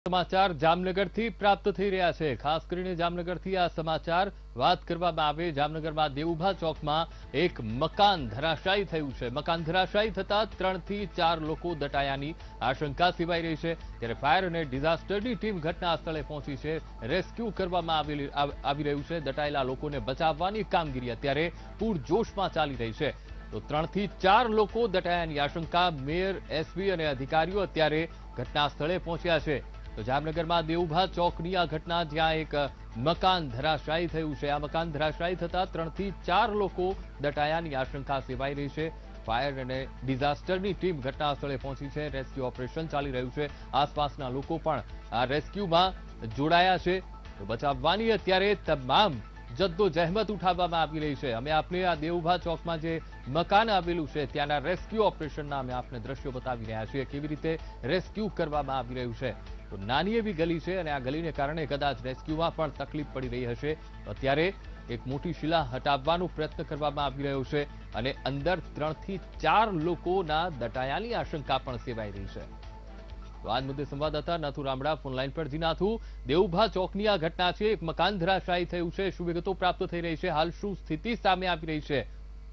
સમાચાર જામનગરથી પ્રાપ્ત થઈ રહ્યા છે। ખાસ કરીને જામનગરથી આ સમાચાર વાત કરવામાં આવે, જામનગરમાં દેવુભા ચોકમાં એક મકાન ધરાશાયી થયું છે। મકાન ધરાશાયી થતા 3 થી 4 લોકો દટાયાની આશંકા સેવાઈ રહી છે। ત્યારે ફાયર અને ડિઝાસ્ટરની ટીમ ઘટના સ્થળે પહોંચી છે। રેસ્ક્યુ કરવામાં આવી રહ્યું છે। દટાયેલા લોકોને બચાવવાની કામગીરી અત્યારે પૂરજોશમાં ચાલી રહી છે। તો 3 થી 4 લોકો દટાયાની આશંકા। મેયર, એસપી અને અધિકારીઓ અત્યારે ઘટના સ્થળે પહોંચ્યા છે। તો જામનગરમાં દેવુભા ચોકની આ ઘટના, જ્યાં એક મકાન ધરાશાયી થયું છે। આ મકાન ધરાશાયી થતા 3 થી 4 લોકો દટાયાની આશંકા સેવાઈ રહી છે। ફાયર અને ડિઝાસ્ટરની ટીમ ઘટના સ્થળે પહોંચી છે। રેસ્ક્યુ ઓપરેશન ચાલી રહ્યું છે। આસપાસના લોકો પણ આ રેસ્ક્યુમાં જોડાયા છે। તો બચાવવાની અત્યારે તમામ જદ્દોજહેમત ઉઠાવવામાં આવી રહી છે। અમે આપને આ દેવુભા ચોકમાં જે મકાન આવેલું છે ત્યાંના રેસ્ક્યુ ઓપરેશનના અમે આપને દ્રશ્યો બતાવી રહ્યા છીએ, કેવી રીતે રેસ્ક્યુ કરવામાં આવી રહ્યું છે। તો નાની એવી ગલી છે અને આ ગલીને કારણે કદાચ રેસ્ક્યુમાં પણ તકલીફ પડી રહી હશે। અત્યારે એક મોટી શિલા હટાવવાનો પ્રયત્ન કરવામાં આવી રહ્યો છે અને અંદર 3 થી 4 લોકોના દટાયાની આશંકા પણ સેવાઈ રહી છે। તો આજ મુદ્દે સંવાદદાતા નાથુ રામડા ફોનલાઈન પર। જી નાથુ, દેવુભા ચોકની આ ઘટના છે, એક મકાન ધરાશાયી થયું છે, શું વિગતો પ્રાપ્ત થઈ રહી છે? હાલ શું સ્થિતિ સામે આવી રહી છે?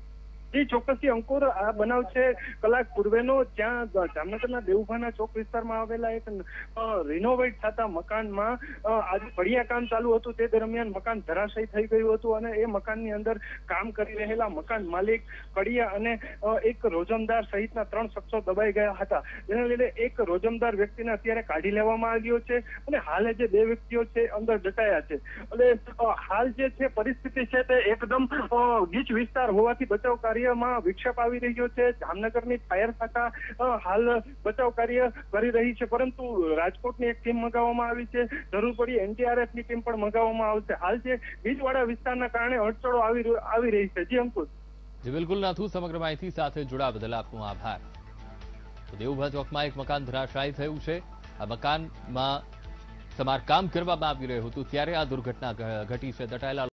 જી ચોક્કસથી અંકુર, આ બનાવ છે કલાક પૂર્વેનો, જ્યાં જામનગરના દેવુભાના ચોક વિસ્તારમાં આવેલા એક રિનોવેટ થતા મકાનમાં આજે ફળિયા કામ ચાલુ હતું। તે દરમિયાન મકાન ધરાશાયી થઈ ગયું હતું અને એ મકાનની અંદર કામ કરી રહેલા મકાન માલિક, કડિયા અને એક રોજમદાર સહિતના 3 શખ્સો દબાઈ ગયા હતા। જેના લીધે એક રોજમદાર વ્યક્તિને અત્યારે કાઢી લેવામાં આવ્યો છે અને હાલ જે 2 વ્યક્તિઓ છે અંદર દટાયા છે। અને હાલ જે છે પરિસ્થિતિ છે તે એકદમ ગીચ વિસ્તાર હોવાથી બચાવ કાર્યમાં વિક્ષેપ આવી રહ્યો છે। જામનગરની ફાયર શાખા હાલ બચાવ કાર્ય કરી રહી છે, પરંતુ રાજકોટની એક ટીમ મંગાવવામાં આવી છે। જરૂર પડી એનડીઆરએફની ટીમ પણ મંગાવવામાં આવશે। હાલ જે ગીચવાળા વિસ્તારના કારણે અડચણો આવી રહી છે। જી અંકુર। જી બિલકુલ નાથુ, સમગ્ર માહિતી સાથે જોડાવા બદલ આપનો આભાર। તો દેવુભા ચોકમાં એક મકાન ધરાશાયી થયું છે। આ મકાનમાં સમારકામ કરવામાં આવી રહ્યું હતું ત્યારે આ દુર્ઘટના ઘટી છે। દટાયેલા